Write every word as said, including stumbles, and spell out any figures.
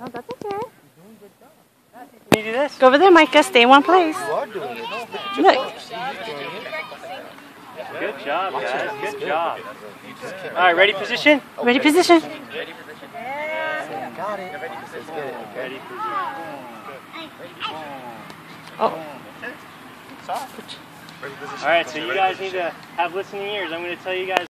Oh, that's okay. Can you do this? Go over there, Micah. Stay in one place. You are doing it. Look. Good job, guys. Good job. All right, ready position? Ready position. Got it. That's good. Ready position. Oh. All right, so you guys need to have listening ears. I'm going to tell you guys.